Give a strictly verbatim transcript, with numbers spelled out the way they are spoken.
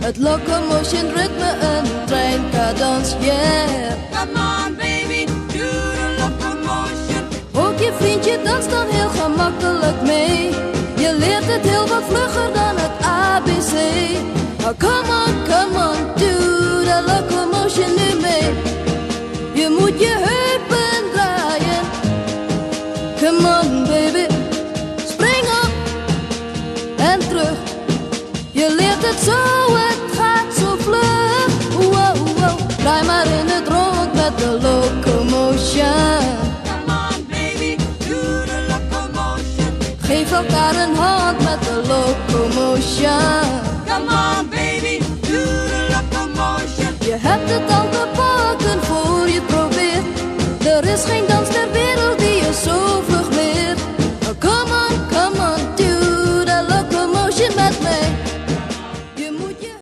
Het locomotion ritme, een treinkadans, yeah. Come on baby, do the locomotion. Ook je vriendje danst dan heel gemakkelijk mee. Je leert het heel wat vlugger dan het A B C. Oh, come on, come on, do the locomotion nu mee. Je moet je heupen draaien. Come on baby, spring op en terug. Je leert het zo, het gaat zo vlug. Wow, wow, draai maar in het rond met de locomotion. Come on baby, do the locomotion. Geef elkaar een hand met de locomotion. Come on baby, do the locomotion. Je hebt het al te pakken voor je het probeert. Er is geen dans ter wereld